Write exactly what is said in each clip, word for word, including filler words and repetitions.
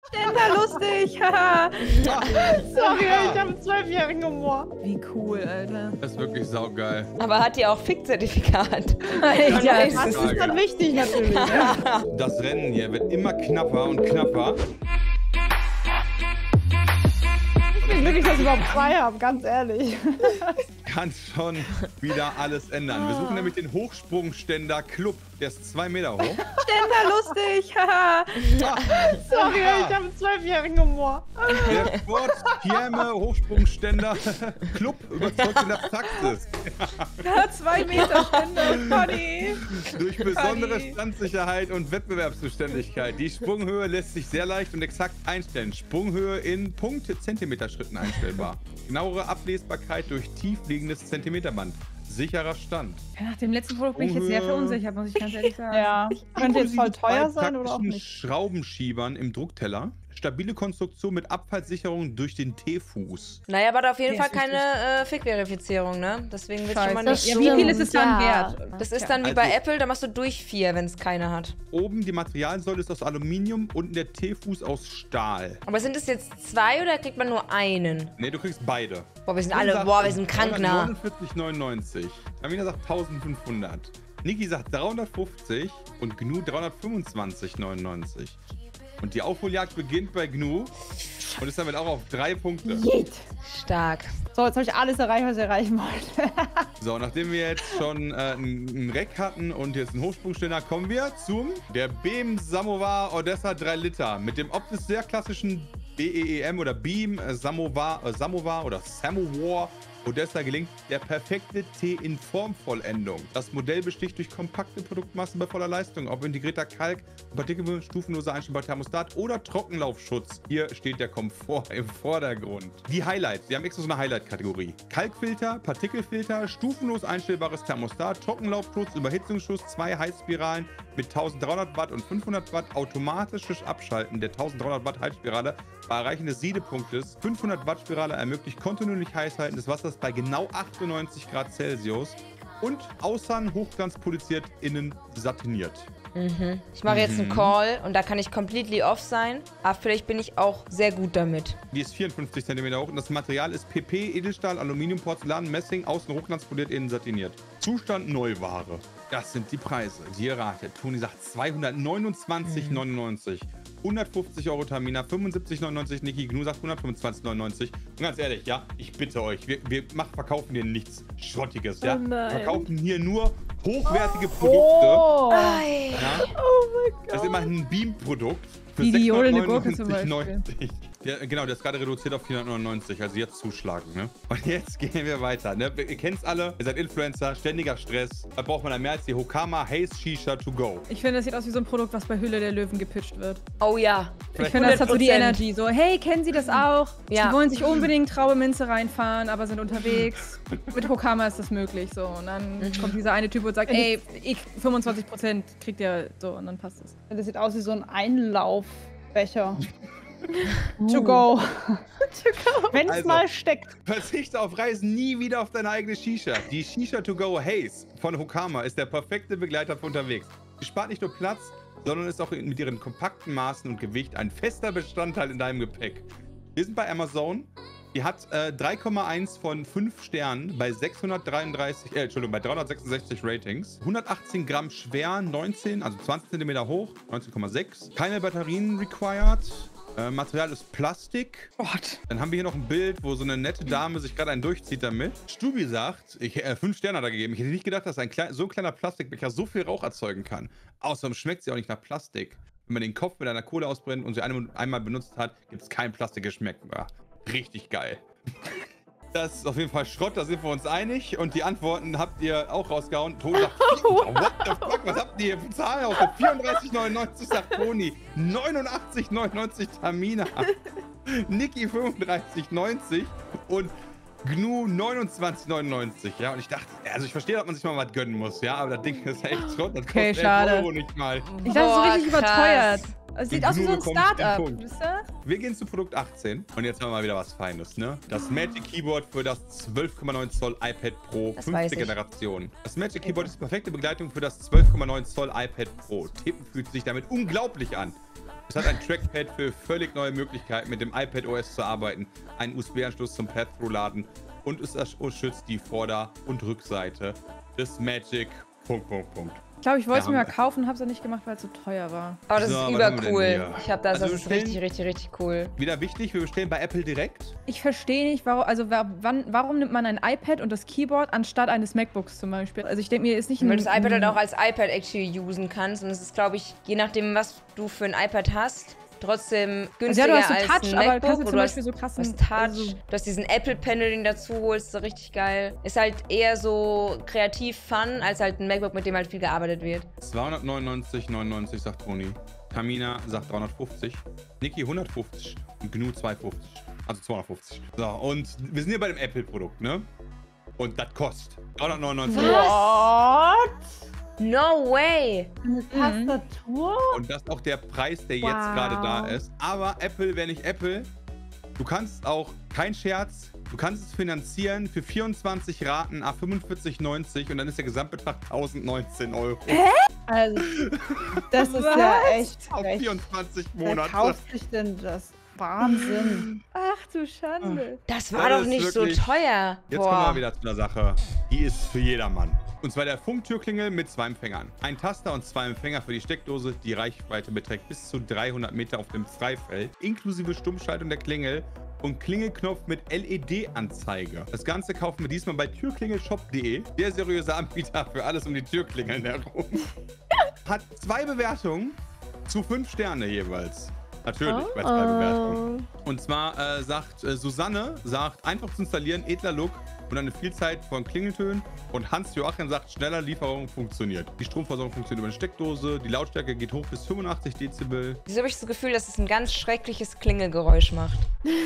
Ständer lustig, haha. Sorry, ich habe einen zwölfjährigen Humor. Wie cool, Alter. Das ist wirklich saugeil. Aber hat die auch Fick-Zertifikat? Ja, Das ist dann wichtig natürlich. Ja. Das Rennen hier wird immer knapper und knapper. Ich bin glücklich, dass ich überhaupt zwei habe, ganz ehrlich. Kann schon wieder alles ändern. Wir suchen nämlich den Hochsprungständer Club. Der ist zwei Meter hoch. Ständer lustig, haha. Sorry, ich habe einen zwölfjährigen Humor. Der Sport Firme Hochsprungständer Club überzeugt in der Praxis. Ja, zwei Meter Ständer, funny. Durch besondere Funny. Standsicherheit und Wettbewerbsbeständigkeit. Die Sprunghöhe lässt sich sehr leicht und exakt einstellen. Sprunghöhe in Punkt-Zentimeterschritten einstellbar. Genauere Ablesbarkeit durch tiefliegendes Zentimeterband. Sicherer Stand. Ja, nach dem letzten Produkt bin ich jetzt sehr verunsichert, muss ich ganz ehrlich sagen. Ja, könnte jetzt voll Inklusive teuer zwei sein oder auch praktischen nicht. Schraubenschiebern im Druckteller. Stabile Konstruktion mit Abfallsicherung durch den T-Fuß. Naja, aber hat auf jeden Der Fall ist wichtig. keine äh, Fick-Verifizierung, ne? Deswegen wird schon mal Scheiße. nicht Ja, so... wie viel ist es dann Ja. wert? Das ist Ja. dann wie Also- bei Apple, da machst du durch vier, wenn es keine hat. Oben die Materialsäule ist aus Aluminium, unten der T-Fuß aus Stahl. Aber sind es jetzt zwei oder kriegt man nur einen? Ne, du kriegst beide. Boah, wir sind alle, boah, wir sind krank nah. neunundvierzig neunundneunzig. Amina sagt eintausendfünfhundert. Niki sagt dreihundertfünfzig und Gnu dreihundertfünfundzwanzig neunundneunzig. Und die Aufholjagd beginnt bei Gnu und ist damit auch auf drei Punkte. Jeet. Stark. So, jetzt habe ich alles erreicht, was ich erreichen wollte. So, nachdem wir jetzt schon äh, einen Reck hatten und jetzt einen Hochsprungständer, kommen wir zum der Beam Samovar Odessa drei Liter. Mit dem optisch sehr klassischen B E E M oder Beam äh, Samovar, äh, Samovar oder Samovar Odessa gelingt der perfekte T in Formvollendung. Das Modell besticht durch kompakte Produktmassen bei voller Leistung, ob integrierter Kalk, Partikel, stufenloser einstellbarer Thermostat oder Trockenlaufschutz. Hier steht der Komfort im Vordergrund. Die Highlights, wir haben extra so eine Highlight-Kategorie. Kalkfilter, Partikelfilter, stufenlos einstellbares Thermostat, Trockenlaufschutz, Überhitzungsschutz, zwei Heizspiralen mit eintausenddreihundert Watt und fünfhundert Watt, automatisches Abschalten der eintausenddreihundert Watt Heizspirale bei Erreichen des Siedepunktes. fünfhundert Watt Spirale ermöglicht kontinuierlich Heißhalten des Wassers bei genau achtundneunzig Grad Celsius und außen hochglanzpoliziert, innen satiniert. Mhm. Ich mache jetzt einen Call und da kann ich completely off sein, aber vielleicht bin ich auch sehr gut damit. Die ist vierundfünfzig Zentimeter hoch und das Material ist P P, Edelstahl, Aluminium, Porzellan, Messing, außen hochglanzpoliert, innen satiniert. Zustand Neuware. Das sind die Preise, die ihr ratet. Toni sagt zweihundertneunundzwanzig neunundneunzig. hundertfünfzig Euro Tamina, fünfundsiebzig neunundneunzig Niki, Gnu sagt hundertfünfundzwanzig neunundneunzig. Und ganz ehrlich, ja, ich bitte euch, wir, wir machen, verkaufen hier nichts Schrottiges, ja? Oh nein. Wir verkaufen hier nur hochwertige Produkte. Oh. Ei. Ja? Oh mein Das ist immer ein Beam-Produkt für Wie die jodelnde Gurke zum sechshundertneunundneunzig neunzig. Ja, genau, der ist gerade reduziert auf vierhundertneunundneunzig, also jetzt zuschlagen, ne? Und jetzt gehen wir weiter, ne? Ihr kennt's alle, ihr seid Influencer, ständiger Stress. Da braucht man dann mehr als die Hokama Haze Shisha to go. Ich finde, das sieht aus wie so ein Produkt, was bei Hülle der Löwen gepitcht wird. Oh ja. Ich finde, das hat so die hundert Prozent. Energy. So, hey, kennen Sie das auch? Ja. Sie wollen sich unbedingt Traube Minze reinfahren, aber sind unterwegs. Mit Hokama ist das möglich. So. Und dann Mhm. kommt dieser eine Typ und sagt, ey, ich fünfundzwanzig Prozent kriegt ihr so. Und dann passt es. Das sieht aus wie so ein Einlaufbecher. To go. Wenn es Also. mal steckt. Verzichte auf Reisen nie wieder auf deine eigene Shisha. Die Shisha to go Haze von Hokama ist der perfekte Begleiter für unterwegs. Sie spart nicht nur Platz, sondern ist auch mit ihren kompakten Maßen und Gewicht ein fester Bestandteil in deinem Gepäck. Wir sind bei Amazon. Die hat äh, drei Komma eins von fünf Sternen bei sechshundertdreiunddreißig, äh, Entschuldigung, bei dreihundertsechsundsechzig Ratings. hundertachtzehn Gramm schwer, neunzehn, also zwanzig Zentimeter hoch, neunzehn Komma sechs. Keine Batterien required. Äh, Material ist Plastik. Gott. Dann haben wir hier noch ein Bild, wo so eine nette Dame sich gerade einen durchzieht damit. Stubi sagt, ich, äh, fünf Sterne hat er gegeben. Ich hätte nicht gedacht, dass ein klein, so ein kleiner Plastikbecher so viel Rauch erzeugen kann. Außerdem schmeckt sie auch nicht nach Plastik. Wenn man den Kopf mit einer Kohle ausbrennt und sie ein, einmal benutzt hat, gibt es kein Plastikgeschmack mehr. Richtig geil. Das ist auf jeden Fall Schrott, da sind wir uns einig. Und die Antworten habt ihr auch rausgehauen. Toni sagt, what the fuck, was habt ihr für Zahlen aus? vierunddreißig neunundneunzig sagt Toni, neunundachtzig neunundneunzig Tamina, Niki fünfunddreißig neunzig und Gnu neunundzwanzig neunundneunzig. Ja, und ich dachte, also ich verstehe, dass man sich mal was gönnen muss, ja, aber das Ding ist echt Schrott, das kostet Okay, schade. elf Euro nicht mal. Ich dachte, es ist so Boah, richtig krass. überteuert. Es sieht Und aus wie du so ein bekommst den Start-up. Punkt. Wisst ihr? Wir gehen zu Produkt achtzehn und jetzt haben wir mal wieder was Feines, ne? Das Magic Keyboard für das zwölf Komma neun Zoll iPad Pro, Das weiß fünfte ich. Generation. Das Magic Keyboard ist die perfekte Begleitung für das zwölf Komma neun Zoll iPad Pro. Tippen fühlt sich damit unglaublich an. Es hat ein Trackpad für völlig neue Möglichkeiten, mit dem iPadOS zu arbeiten, einen U S B-Anschluss zum Path-Through-Laden und es schützt die Vorder- und Rückseite des Magic... Punkt, Punkt, Punkt. Ich glaube, ich wollte es Ja, mir mal haben wir. kaufen, habe es nicht gemacht, weil es zu teuer war. Aber das So, ist was haben wir denn übercool. hier? Ich habe das, Also das wir ist stellen- richtig, richtig, richtig cool. Wieder wichtig, wir bestellen bei Apple direkt. Ich verstehe nicht, warum, also wa- wann, warum nimmt man ein iPad und das Keyboard anstatt eines MacBooks zum Beispiel? Also ich denke mir, ist nicht ein... Weil du das iPad halt ein- auch als iPad actually usen kannst. Und es ist, glaube ich, je nachdem, was du für ein iPad hast, trotzdem Also günstiger ja, du hast so als Touch, ein aber MacBook. kannst du oder zum du Beispiel hast, so krassen... du hast Touch, also, du hast diesen Apple-Panel, den dazu holst, so richtig geil. Ist halt eher so kreativ fun, als halt ein MacBook, mit dem halt viel gearbeitet wird. zweihundertneunundneunzig neunundneunzig sagt Toni. Tamina sagt dreihundertfünfzig. Niki hundertfünfzig. Und Gnu zweihundertfünfzig. Also zweihundertfünfzig. So, und wir sind hier bei dem Apple-Produkt, ne? Und das kostet dreihundertneunundneunzig Euro. What? No way! Eine Tastatur? Und das ist auch der Preis, der Wow. jetzt gerade da ist. Aber Apple wäre nicht Apple. Du kannst auch, kein Scherz, du kannst es finanzieren für vierundzwanzig Raten a fünfundvierzig neunzig und dann ist der Gesamtbetrag tausendneunzehn Euro. Also, das ist ja echt Auf frech. vierundzwanzig Wer Monate. kauft sich denn das? Wahnsinn. ach du Schande. Das war Das doch ist nicht so wirklich- teuer. Jetzt kommen wir wieder zu einer Sache. Die ist für jedermann. Und zwar der Funktürklingel mit zwei Empfängern. Ein Taster und zwei Empfänger für die Steckdose. Die Reichweite beträgt bis zu dreihundert Meter auf dem Freifeld. Inklusive Stummschaltung der Klingel und Klingelknopf mit L E D-Anzeige. Das Ganze kaufen wir diesmal bei türklingelshop punkt de. Der seriöse Anbieter für alles um die Türklingeln herum. Hat zwei Bewertungen zu fünf Sterne jeweils. Natürlich, bei zwei Bewertungen. Und zwar äh, sagt äh, Susanne, sagt einfach zu installieren, edler Look und eine Vielzahl von Klingeltönen. Und Hans-Joachim sagt, schneller Lieferung funktioniert. Die Stromversorgung funktioniert über eine Steckdose, die Lautstärke geht hoch bis fünfundachtzig Dezibel. Wieso habe ich das Gefühl, dass es ein ganz schreckliches Klingelgeräusch macht?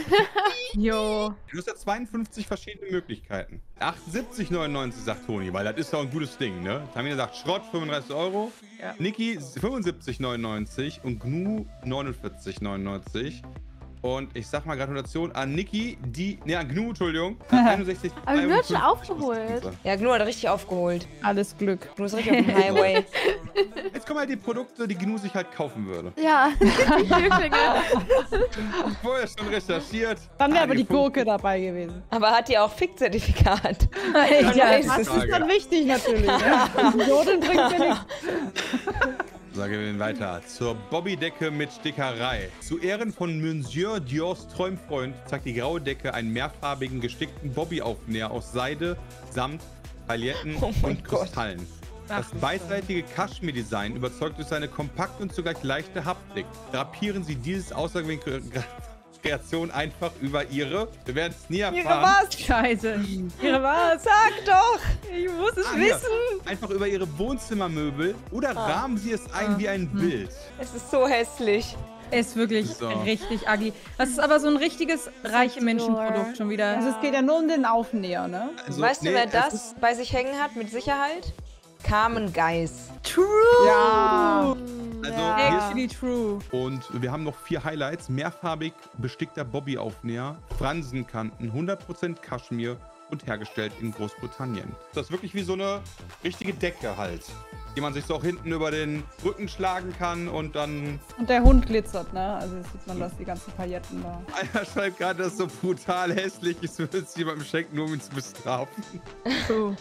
Jo. Du hast ja zweiundfünfzig verschiedene Möglichkeiten. achtundsiebzig neunundneunzig sagt Toni, weil das ist doch ein gutes Ding, ne? Tamina sagt Schrott, fünfunddreißig Euro. Ja. Niki fünfundsiebzig neunundneunzig und Gnu neunundvierzig neunundneunzig. Und ich sag mal Gratulation an Niki, die, ne, an Gnu, Entschuldigung. einundsechzig, Aber du hast schon einundfünfzig. aufgeholt. Ja, Gnu hat richtig aufgeholt. Alles Glück. Gnu ist richtig auf dem Highway. Jetzt kommen halt die Produkte, die Gnu sich halt kaufen würde. Ja, die Türklingel. Vorher schon recherchiert. Dann wäre Ah, aber die Funk- Gurke dabei gewesen. Aber hat die auch Fick-Zertifikat? Ja, Ja, das Das ist ist dann wichtig natürlich. Ne? Jodeln bringt mir nichts. Sagen wir weiter. Zur Bobby-Decke mit Stickerei. Zu Ehren von Monsieur Diors Träumfreund zeigt die graue Decke einen mehrfarbigen gestickten Bobby-Aufnäher aus Seide, Samt, Pailletten Oh mein und Gott. Kristallen. Ach, Das du beidseitige Kaschmir-Design überzeugt durch seine kompakte und zugleich leichte Haptik. Drapieren Sie dieses außergewöhnliche Kreation einfach über Ihre, wir werden es nie erfahren. Ihre was? Scheiße. Ihre was? Sag doch! Ich muss es Ah, hier. wissen. Einfach über Ihre Wohnzimmermöbel oder rahmen Sie es ein Ah. wie ein Bild. Es ist so hässlich. Ist wirklich So. richtig ugly. Das ist aber so ein richtiges reiche Menschenprodukt schon wieder. Also es geht ja nur um den Aufnäher, ne? Also, Weißt du, nee, wer es das ist- bei sich hängen hat, mit Sicherheit? Carmen Geis. True. Ja. Also, Ja. hier ist Actually true. Und wir haben noch vier Highlights. Mehrfarbig bestickter Bobby-Aufnäher, Fransenkanten, hundert Prozent Kaschmir und hergestellt in Großbritannien. Das ist wirklich wie so eine richtige Decke halt, die man sich so auch hinten über den Rücken schlagen kann und dann... Und der Hund glitzert, ne? Also jetzt sieht man das, die ganzen Pailletten da. Einer schreibt gerade, das ist so brutal hässlich, ich würde es jemandem schenken, nur um ihn zu bestrafen. True.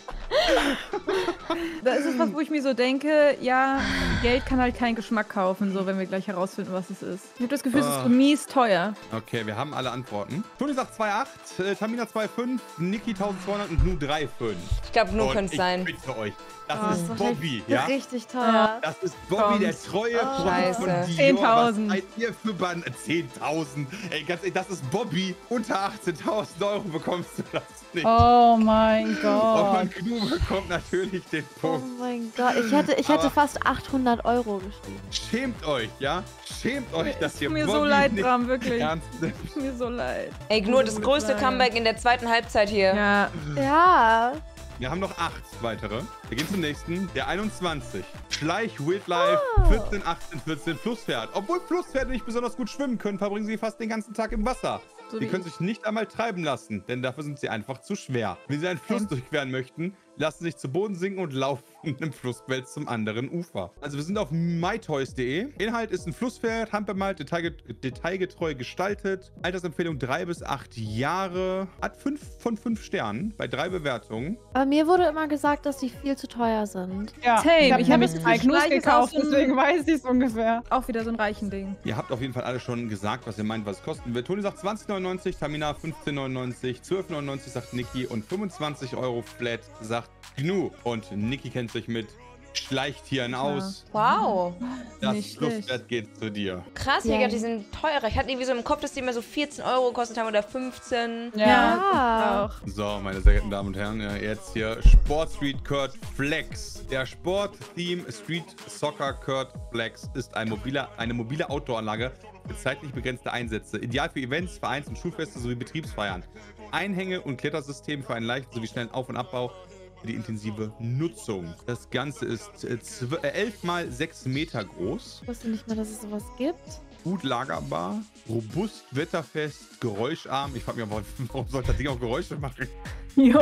Da ist es was, wo ich mir so denke, ja, Geld kann halt keinen Geschmack kaufen, so wenn wir gleich herausfinden, was es ist. Ich habe das Gefühl, es ist Ah. so mies teuer. Okay, wir haben alle Antworten. Toni sagt zwei Komma acht, äh, Tamina zwei Komma fünf, Niki eintausendzweihundert und Gnu drei Komma fünf. Ich glaube, nur Und könnte es ich sein. bitte euch, das Oh, ist das Bobby, ja? Richtig teuer. Das ist Bobby, der treue Freund Scheiße. von Dior. zehntausend. Was seid ihr für Ban- zehntausend? Ey, ganz ehrlich, das ist Bobby. Unter achtzehntausend Euro bekommst du das nicht. Oh mein Und Gott. von Gnu bekommt natürlich den Oh Punkt. mein Gott, ich hätte, ich hätte Aber- fast achthundert Euro geschrieben. Schämt euch, ja? Schämt euch, dass Es ihr tut mir Bobby so leid, nicht Bram, wirklich. ernst nimmt. Es tut mir so leid. Ey, Gnu, das größte Comeback in der zweiten Halbzeit hier. Ja, Ja. Wir haben noch acht weitere. Wir gehen zum nächsten. Der einundzwanzig. Schleich Wildlife Oh. vierzehn, achtzehn, vierzehn Flusspferd. Obwohl Flusspferde nicht besonders gut schwimmen können, verbringen sie fast den ganzen Tag im Wasser. So Sie wie können ich. sich nicht einmal treiben lassen, denn dafür sind sie einfach zu schwer. Wenn sie einen Fluss Okay. durchqueren möchten, lassen sie sich zu Boden sinken und laufen einem Flussbett zum anderen Ufer. Also wir sind auf mytoys punkt de. Inhalt ist ein Flusspferd, handbemalt, detailget detailgetreu gestaltet. Altersempfehlung drei bis acht Jahre. Hat fünf von fünf Sternen bei drei Bewertungen. Aber mir wurde immer gesagt, dass die viel zu teuer sind. Ja, Same. ich habe Ich hab nämlich das zwei Gefühl, Knus gleich ist gekauft, auch so ein- deswegen weiß ich es ungefähr. Auch wieder so ein reichen Ding. Ihr habt auf jeden Fall alle schon gesagt, was ihr meint, was es kosten wird. Toni sagt zwanzig neunundneunzig, Tamina fünfzehn neunundneunzig, zwölf neunundneunzig sagt Niki und fünfundzwanzig Euro flat sagt Gnu. Und Niki kennt sich mit Schleichtieren aus. Wow. Das Nicht schlecht. Flussbett geht zu dir. Krass, Ja. Digga, die sind teurer. Ich hatte irgendwie so im Kopf, dass die immer so vierzehn Euro gekostet haben oder fünfzehn. Ja. Auch. So, meine sehr geehrten Damen und Herren, ja, jetzt hier Sport Street Kurt Flex. Der Sport-Theme Street Soccer Kurt Flex ist ein mobiler, eine mobile Outdoor-Anlage für zeitlich begrenzte Einsätze. Ideal für Events, Vereins- und Schulfeste sowie Betriebsfeiern. Einhänge- und Klettersystem für einen leichten sowie schnellen Auf- und Abbau für die intensive Nutzung. Das Ganze ist äh, elf mal sechs Meter groß. Ich wusste nicht mehr, dass es sowas gibt. Gut lagerbar, robust, wetterfest, geräuscharm. Ich frage mich, warum, warum soll das Ding auch Geräusche machen? Jo.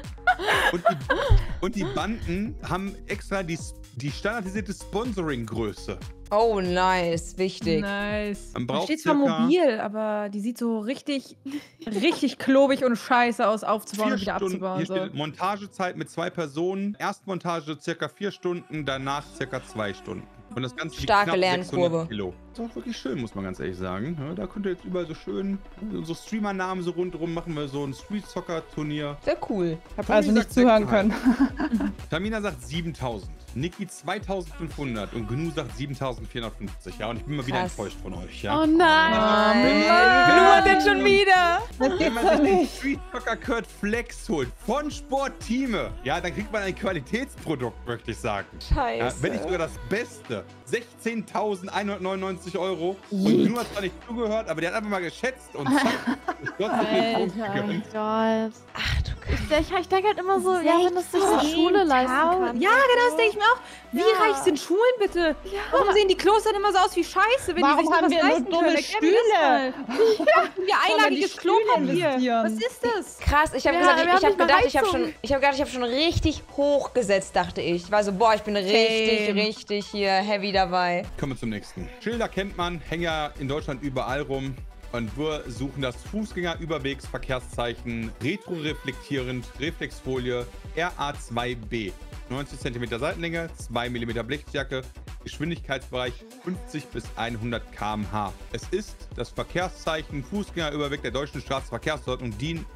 Und die, und die Banden haben extra die, die standardisierte Sponsoring-Größe. Oh, nice. Wichtig. Nice. Man Da braucht steht zwar circa mobil, aber die sieht so richtig, richtig klobig und scheiße aus, aufzubauen Vier und wieder Stunden, abzubauen. hier So. steht Montagezeit mit zwei Personen. Erstmontage circa vier Stunden, danach circa zwei Stunden. Und das Ganze wiegt Starke knapp Lernkurve. sechshundert Kilo. Das ist auch wirklich schön, muss man ganz ehrlich sagen. Ja, da könnt ihr jetzt überall so schön, so Streamer-Namen so rundherum machen wir so ein Street-Soccer-Turnier. Sehr cool. Ich habe Toni also nicht sagt zuhören sechseinhalb. können. Tamina sagt siebentausend, Niki zweitausendfünfhundert und Gnu sagt siebentausendvierhundertfünfzig. Ja, und ich bin mal wieder Krass. enttäuscht von euch. Ja. Oh nein. Nein. Nur hat den schon wieder. Das Wenn gibt's man doch sich den nicht. Street Soccer Kurt Flex holt von Sportteame, ja, dann kriegt man ein Qualitätsprodukt, möchte ich sagen. Ja, Scheiße. wenn nicht sogar das Beste. sechzehntausendeinhundertneunundneunzig Euro. Und Gnu hat zwar nicht zugehört, aber der hat einfach mal geschätzt und zack, ist trotzdem den Punkt Alter, gegönnt. Gott. Ach du Ich, ich, ich denke halt immer so, ja, wenn das sich die Schule leisten kann. Ja, genau, das denke ich mir auch. Wie Ja. reich sind Schulen bitte? Warum sehen die Klos dann immer so aus wie Scheiße, wenn Warum die sich haben was wir nur leisten dumme können? Erklär mir das mal. Sollen Ja, einlagiges die Stühle Klopapier. investieren? Was ist das? Krass, ich habe Ja, gesagt, wir ich, haben ich habe nicht mal gedacht, ich habe Heizung. schon, ich habe gedacht, ich habe schon richtig hoch gesetzt, dachte ich. Ich war so, boah, ich bin richtig, Same. richtig hier heavy dabei. Kommen wir zum nächsten. Schilder kennt man, hängen ja in Deutschland überall rum. Und wir suchen das Fußgängerüberwegsverkehrszeichen retroreflektierend, Reflexfolie R A zwei B. neunzig Zentimeter Seitenlänge, zwei Millimeter Blechstärke, Geschwindigkeitsbereich fünfzig bis hundert Kilometer pro Stunde. Es ist das Verkehrszeichen Fußgängerüberweg der deutschen Straßenverkehrsordnung D I N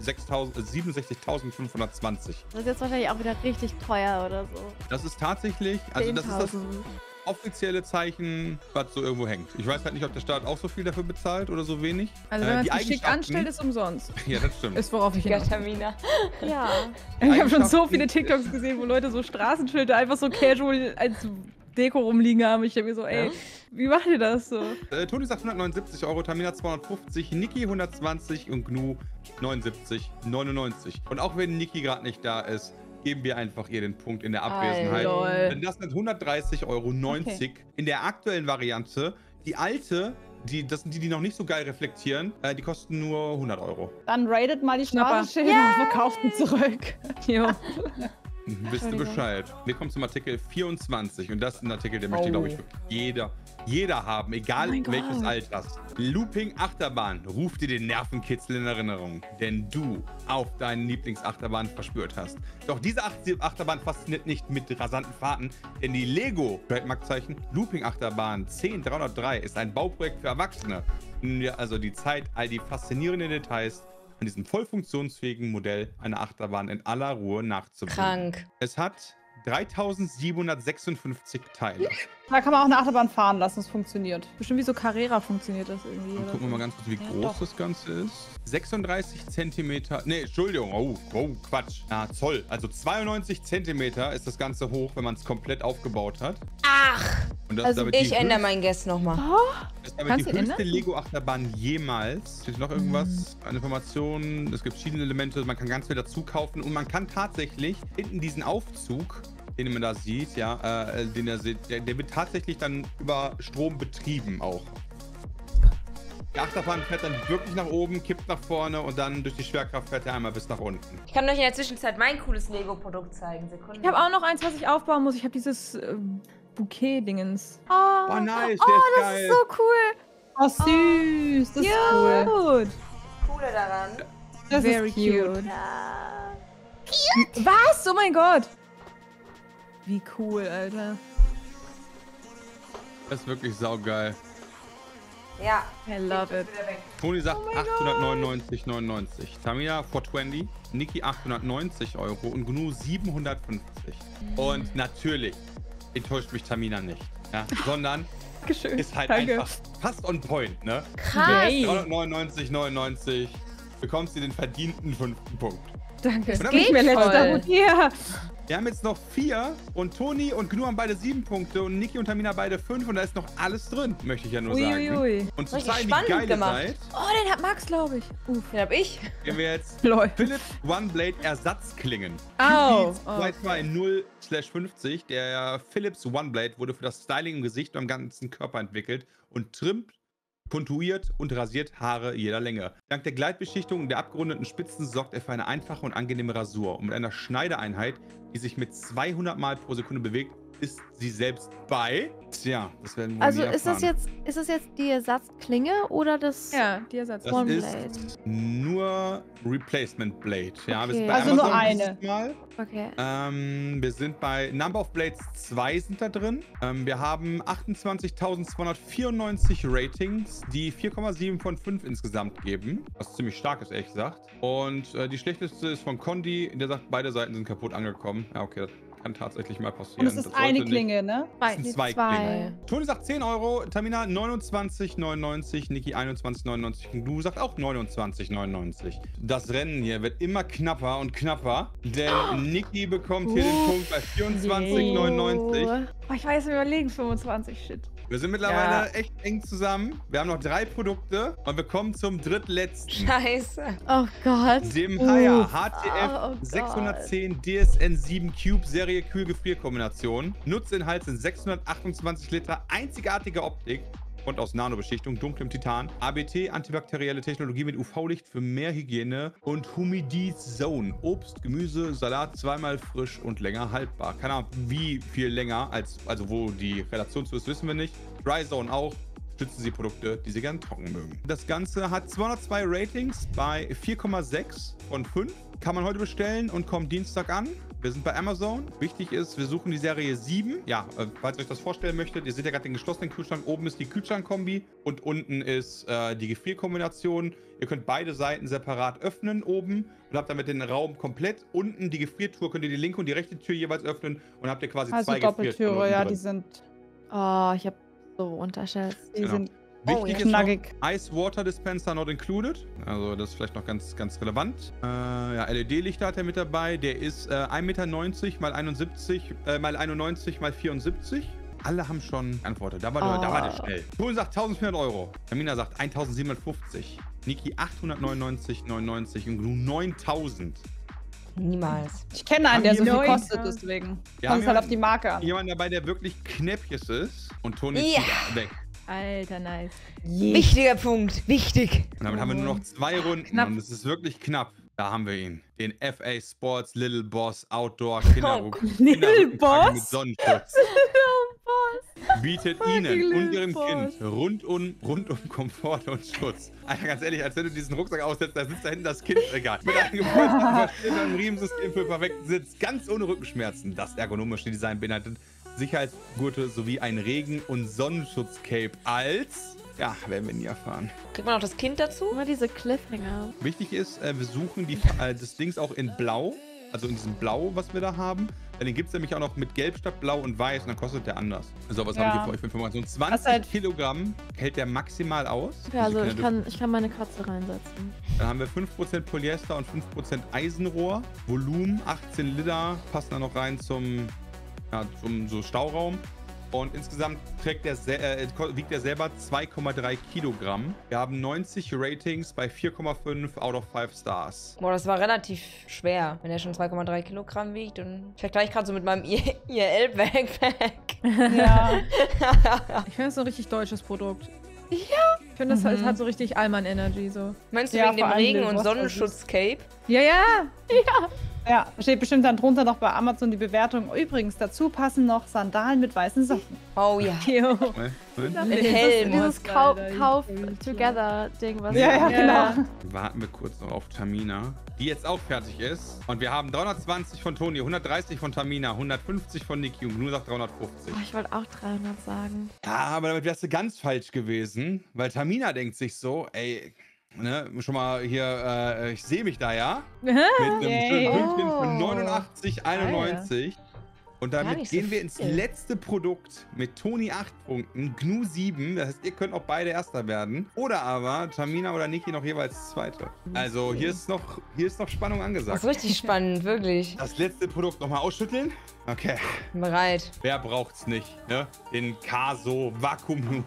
siebenundsechzigtausendfünfhundertzwanzig. Das ist jetzt wahrscheinlich auch wieder richtig teuer oder so. Das ist tatsächlich, also das ist das zehntausend. offizielle Zeichen, was so irgendwo hängt. Ich weiß halt nicht, ob der Staat auch so viel dafür bezahlt oder so wenig. Also Äh, wenn man die es schick Eigenschaften- anstellt, ist umsonst. Ja, das stimmt. Ist worauf ich hinaus. Tamina. Ja. Ich habe schon so Eigenschaften- viele TikToks gesehen, wo Leute so Straßenschilder einfach so casual als Deko rumliegen haben. Ich denke mir so, ey, wie macht ihr das so? Äh, Toni sagt hundertneunundsiebzig Euro, Tamina zweihundertfünfzig, Niki hundertzwanzig und Gnu neunundsiebzig neunundneunzig. Und auch wenn Niki gerade nicht da ist, geben wir einfach ihr den Punkt in der Abwesenheit. Lol. Denn das sind hundertdreißig Euro neunzig in der aktuellen Variante. Die alte, die, das sind die, die noch nicht so geil reflektieren, äh, die kosten nur hundert Euro. Dann ratet mal die Schnapper. Straßenschilder und verkauft die zurück. Jo. Wisst ihr Entschuldigung. Bescheid. Wir kommen zum Artikel vierundzwanzig und das ist ein Artikel, den möchte, Oh. glaube ich, jeder, jeder haben, egal Oh mein welches Gott. Alters. Looping Achterbahn ruft dir den Nervenkitzel in Erinnerung, den du auf deinen Lieblingsachterbahn verspürt hast. Doch diese Ach- Achterbahn fasziniert nicht mit rasanten Fahrten, denn die Lego Trademarkzeichen Looping Achterbahn zehn dreihundertdrei ist ein Bauprojekt für Erwachsene. Nimm dir also die Zeit, all die faszinierenden Details an diesem voll funktionsfähigen Modell einer Achterbahn in aller Ruhe nachzubilden. Krank. Es hat dreitausendsiebenhundertsechsundfünfzig Teile. Da kann man auch eine Achterbahn fahren lassen, es funktioniert. Bestimmt wie so Carrera funktioniert das irgendwie. Und oder gucken wir mal ganz kurz, wie groß doch. das Ganze ist. sechsunddreißig Zentimeter. Ne, Entschuldigung. Oh, oh, Quatsch. Ja, Zoll. Also zweiundneunzig Zentimeter ist das Ganze hoch, wenn man es komplett aufgebaut hat. Ach, Und das Also ist damit ich die ändere höchste- meinen Guess nochmal. Das ist damit Kannst die du höchste ändern? Lego-Achterbahn jemals. Steht noch irgendwas? Eine Information. Es gibt verschiedene Elemente. Man kann ganz viel dazu kaufen. Und man kann tatsächlich hinten diesen Aufzug, den man da sieht, ja, äh, den er sieht, der, der wird tatsächlich dann über Strom betrieben auch. Die Achterbahn fährt dann wirklich nach oben, kippt nach vorne und dann durch die Schwerkraft fährt er einmal bis nach unten. Ich kann euch in der Zwischenzeit mein cooles Lego-Produkt zeigen. Sekunde. Ich habe auch noch eins, was ich aufbauen muss. Ich habe dieses äh, Bouquet-Dingens. Oh, Oh, nice, oh, der ist das geil. ist so cool. Oh, süß. Das ist cool. Gut. Coole daran. Das Very ist cute. cute. Ja. Was? Oh mein Gott. Wie cool, Alter. Das ist wirklich saugeil. Ja. I love it. Toni sagt achthundertneunundneunzig Euro neunundneunzig. Tamina vierhundertzwanzig, Niki achthundertneunzig Euro und Gnu siebenhundertfünfzig. Und natürlich enttäuscht mich Tamina nicht, ja, sondern Dankeschön. ist halt Danke. einfach fast on point, ne? Krass. dreihundertneunundneunzig Euro neunundneunzig bekommst du den verdienten fünften Punkt. Danke. Und dann geht Nicht mehr letzter voll. Hut. Ja. Wir haben jetzt noch vier und Toni und Gnu haben beide sieben Punkte und Niki und Tamina beide fünf und da ist noch alles drin, möchte ich ja nur sagen. Uiuiui. Und zu Richtig zeigen, wie spannend geil ihr gemacht. seid, Oh, den hat Max, glaube ich. Uff. Den hab ich. gehen wir jetzt Lol. Philips One Blade Ersatzklingen. Au. zwei zwei null fünfzig. Der Philips One Blade wurde für das Styling im Gesicht und am ganzen Körper entwickelt und trimmt, kontuiert und rasiert Haare jeder Länge. Dank der Gleitbeschichtung und der abgerundeten Spitzen sorgt er für eine einfache und angenehme Rasur. Und mit einer Schneideeinheit, die sich mit zweihundert Mal pro Sekunde bewegt, ist sie selbst bei. Tja, das werden wir Also nie ist das erfahren. jetzt, ist das jetzt die Ersatzklinge oder das? Ja, die Ersatz. Das One ist Blade. nur Replacement Blade. Ja, wir Okay. sind bei Also nur Amazon eine. dieses Mal. Okay. Ähm, wir sind bei Number of Blades zwei sind da drin. Ähm, wir haben achtundzwanzigtausendzweihundertvierundneunzig Ratings, die vier Komma sieben von fünf insgesamt geben. Was ziemlich stark ist, ehrlich gesagt. Und äh, die schlechteste ist von Condi, der sagt, beide Seiten sind kaputt angekommen. Ja, okay, das kann tatsächlich mal passieren. Und es ist Das eine sollte Klinge, ne? Das sind Die zwei zwei. Klingen. Toni sagt zehn Euro, Tamina neunundzwanzig neunundneunzig, Niki einundzwanzig neunundneunzig und du sagt auch neunundzwanzig neunundneunzig. Das Rennen hier wird immer knapper und knapper, denn Niki bekommt hier den Punkt bei vierundzwanzig neunundneunzig. Oh, ich war jetzt am überlegen, fünfundzwanzig, shit. Wir sind mittlerweile Ja. echt eng zusammen. Wir haben noch drei Produkte und wir kommen zum drittletzten. Scheiße. Oh Gott. Dem Haier H T F Oh Gott. sechshundertzehn D S N sieben Cube Serie Kühl-Gefrier-Kombination. Nutzinhalt sind sechshundertachtundzwanzig Liter, einzigartige Optik und aus Nanobeschichtung, dunklem Titan. A B T, antibakterielle Technologie mit U V-Licht für mehr Hygiene und Humidity Zone. Obst, Gemüse, Salat zweimal frisch und länger haltbar. Keine Ahnung, wie viel länger, als, also wo die Relation zu ist, wissen wir nicht. Dry Zone auch. Stützen Sie Produkte, die Sie gern trocken mögen. Das Ganze hat zweihundertzwei Ratings bei vier Komma sechs von fünf. Kann man heute bestellen und kommt Dienstag an. Wir sind bei Amazon. Wichtig ist, wir suchen die Serie sieben. Ja, äh, falls ihr euch das vorstellen möchtet, ihr seht ja gerade den geschlossenen Kühlschrank. Oben ist die Kühlschrankkombi und unten ist äh, die Gefrierkombination. Ihr könnt beide Seiten separat öffnen oben und habt damit den Raum komplett. Unten die Gefriertruhe könnt ihr die linke und die rechte Tür jeweils öffnen und habt ihr quasi Also zwei Doppeltüre, Gefriertruhen ja, drin. die sind, Oh, ich hab so unterschätzt. die Genau. sind Oh, Wichtig ja. ist noch, knackig. Ice Water Dispenser not included. Also das ist vielleicht noch ganz, ganz relevant. Äh, ja, L E D-Lichter hat er mit dabei. Der ist äh, ein Meter neunzig mal einundsiebzig, äh, mal einundneunzig mal vierundsiebzig. Alle haben schon geantwortet. Da war, der, da war der Oh. schnell. Toni sagt eintausendvierhundert Euro. Tamina sagt eintausendsiebenhundertfünfzig. Niki achthundertneunundneunzig neunundneunzig und Gnu neuntausend. Niemals. Ich kenne einen, der so viel Neun. kostet, deswegen. Wir Kommt haben halt auf die Marke an. jemanden dabei, der wirklich knäppjes ist. Und Toni Ja. ist weg. Alter, nice. Wichtiger Punkt. Wichtig. Und damit haben wir nur noch zwei Runden Knapp. und es ist wirklich knapp. Da haben wir ihn. Den F A Sports Little Boss Outdoor Kinderruck. Little Boss? Mit Sonnenschutz. Bietet Fucking Ihnen und Little Ihrem Boss. Kind rundum, rundum Komfort und Schutz. Alter, ganz ehrlich, als wenn du diesen Rucksack aussetzt, da sitzt da hinten das Kind, egal. Mit einem gepolsterten, verstellbaren Riemensystem für perfekten Sitz, ganz ohne Rückenschmerzen. Das ergonomische Design beinhaltet Sicherheitsgurte sowie ein Regen- und Sonnenschutzcape als... Ja, werden wir nie erfahren. Kriegt man auch das Kind dazu? Immer diese Cliffhanger. Wichtig ist, äh, wir suchen die, äh, das Dings auch in Blau. Also in diesem Blau, was wir da haben. Weil den gibt es nämlich auch noch mit Gelb statt Blau und Weiß und dann kostet der anders. So, was Ja. habe ich hier für euch für Informationen? zwanzig Was halt- Kilogramm hält der maximal aus. Ja, also Sie ich können- kann, ich kann meine Katze reinsetzen. Dann haben wir fünf Prozent Polyester und fünf Prozent Eisenrohr. Volumen achtzehn Liter, passen da noch rein zum, ja, zum so Stauraum. Und insgesamt trägt der, se- äh, wiegt er selber zwei Komma drei Kilogramm. Wir haben neunzig Ratings bei vier Komma fünf out of fünf Stars. Boah, das war relativ schwer, wenn er schon zwei Komma drei Kilogramm wiegt. Und ich vergleiche gerade so mit meinem I L-Backpack. Ja. Ich finde das so ein richtig deutsches Produkt. Ich finde, das mhm. hat so richtig Allmann-Energy so. Meinst du ja, wegen dem Regen- und Sonnenschutz-Cape? Ja, ja. Ja. Ja, steht bestimmt dann drunter noch bei Amazon die Bewertung. Übrigens, dazu passen noch Sandalen mit weißen Socken. Oh ja. Ein Helm. Dieses Kauf-Together-Ding, was ja, ja, genau. Warten wir kurz noch auf Tamina, die jetzt auch fertig ist. Und wir haben dreihundertzwanzig von Toni, hundertdreißig von Tamina, hundertfünfzig von Niki und Gnu sagt dreihundertfünfzig. Oh, ich wollte auch dreihundert sagen. Ja, aber damit wärst du ganz falsch gewesen, weil Tamina denkt sich so, ey, ne, schon mal hier, äh, ich sehe mich da ja, mit einem schönen Pünktchen von neunundachtzig einundneunzig. Und damit so gehen wir ins viel. letzte Produkt mit Toni acht Punkten, Gnu sieben. Das heißt, ihr könnt auch beide Erster werden. Oder aber Tamina oder Niki noch jeweils Zweite. Also hier ist noch, hier ist noch Spannung angesagt. Das ist richtig spannend, wirklich. Das letzte Produkt nochmal ausschütteln. Okay. Bereit. Wer braucht's nicht, ne? Den Caso Vakuum.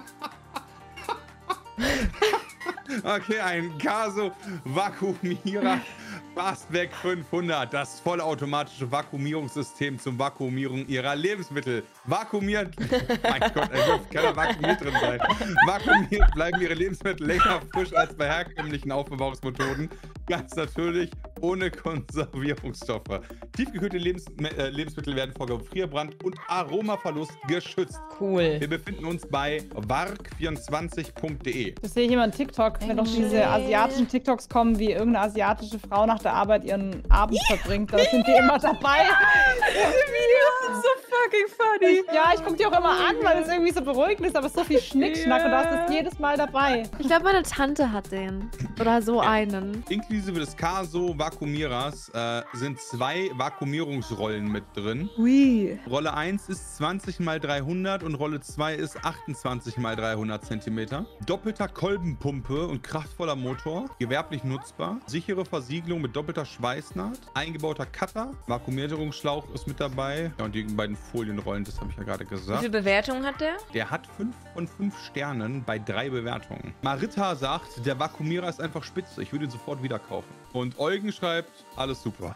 Okay, ein Caso Vakuumierer Fastback fünfhundert, das vollautomatische Vakuumierungssystem zum Vakuumieren ihrer Lebensmittel. Vakuumiert, mein Gott, es wird keiner vakuumiert drin sein. Vakuumiert bleiben ihre Lebensmittel länger frisch als bei herkömmlichen Aufbewahrungsmethoden. Ganz natürlich ohne Konservierungsstoffe. Tiefgekühlte Lebens äh, Lebensmittel werden vor Gefrierbrand und Aromaverlust geschützt. Cool. Wir befinden uns bei wark vierundzwanzig punkt de. Das sehe ich immer in TikTok, wenn doch diese asiatischen TikToks kommen, wie irgendeine asiatische Frau nach der Arbeit ihren Abend verbringt. Da sind die immer dabei. Diese Videos sind so fucking funny. Ja, ich gucke die auch immer an, weil es irgendwie so beruhigend ist, aber es ist so viel Schnickschnack ja. und du hast es jedes Mal dabei. Ich glaube, meine Tante hat den. Oder so einen. Inklusive des Caso Vakuumierers äh, sind zwei Vakuumierungsrollen mit drin. Ui. Rolle eins ist zwanzig mal dreihundert und Rolle zwei ist achtundzwanzig mal dreihundert Zentimeter. Doppelter Kolbenpumpe und kraftvoller Motor. Gewerblich nutzbar. Sichere Versiegelung mit doppelter Schweißnaht. Eingebauter Cutter. Vakuumierungsschlauch ist mit dabei. Ja, und die beiden Folienrollen, das habe ich ja gerade gesagt. Wie viele Bewertungen hat der? Der hat fünf von fünf Sternen bei drei Bewertungen. Marita sagt, der Vakuumierer ist einfach spitze. Ich würde ihn sofort wieder kaufen. Und Eugen schreibt, alles super.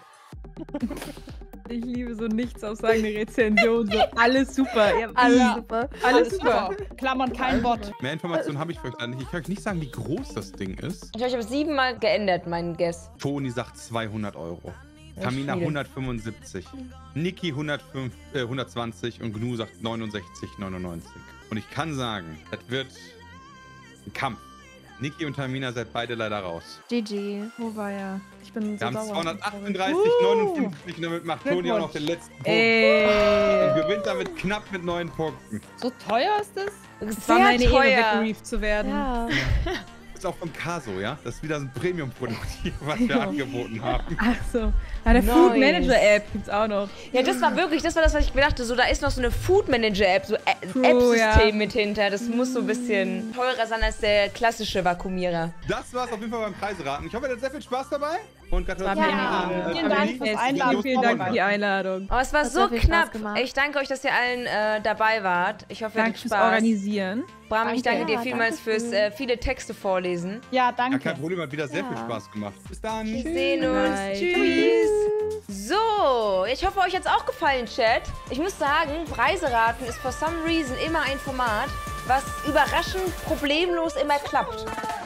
Ich liebe so Nichtsaussagen der Rezension. So, alles super. Ja, alles ja. super. Alles, alles super. super. Klammern kein Bot. Mehr Informationen habe ich für euch da nicht. Ich kann euch nicht sagen, wie groß das Ding ist. Ich habe siebenmal geändert, meinen Guess. Toni sagt zweihundert Euro. Tamina hundertfünfundsiebzig. Niki hundertfünf, äh, hundertzwanzig und Gnu sagt neunundsechzig neunundneunzig. Und ich kann sagen, das wird ein Kampf. Niki und Tamina seid beide leider raus. G G. Wo war er? Ich bin so Wir haben sauer. zweihundertachtunddreißig neunundfünfzig und damit macht Toni auch noch den letzten Punkt. Ey. Und gewinnt damit knapp mit neun Punkten. So teuer ist das? Es war meine teuer. Ehre, weggebrieft zu werden. Ja. Ist auch von Caso, ja? Das ist wieder so ein Premium-Produkt, was wir angeboten haben. Ach so. Ah, der Nice. Food Manager App gibt's auch noch. Ja, das war wirklich, das war das, was ich mir dachte. So, da ist noch so eine Food Manager App, so True, App-System ja. mit hinter. Das muss so ein bisschen teurer sein als der klassische Vakuumierer. Das war's auf jeden Fall beim Preiseraten. Ich hoffe, ihr hattet sehr viel Spaß dabei. Und Gratulation Ja, an äh, vielen Dank Amelie. fürs Vielen, Einladen. vielen Dank für die Einladung. Aber es war Hat so sehr viel Spaß knapp. gemacht. Ich danke euch, dass ihr allen äh, dabei wart. Ich hoffe, ihr Danke hattet fürs Spaß. Organisieren. Bram, ich danke Danke. dir Ja, vielmals danke fürs schön. äh, viele Texte vorlesen. Ja, Ja, danke. kein Problem, hat wieder sehr Ja. viel Spaß gemacht. Bis dann. Wir sehen uns. Bye. Tschüss. So, ich hoffe, euch hat's auch gefallen, Chat. Ich muss sagen, Preiseraten ist for some reason immer ein Format, was überraschend problemlos immer klappt.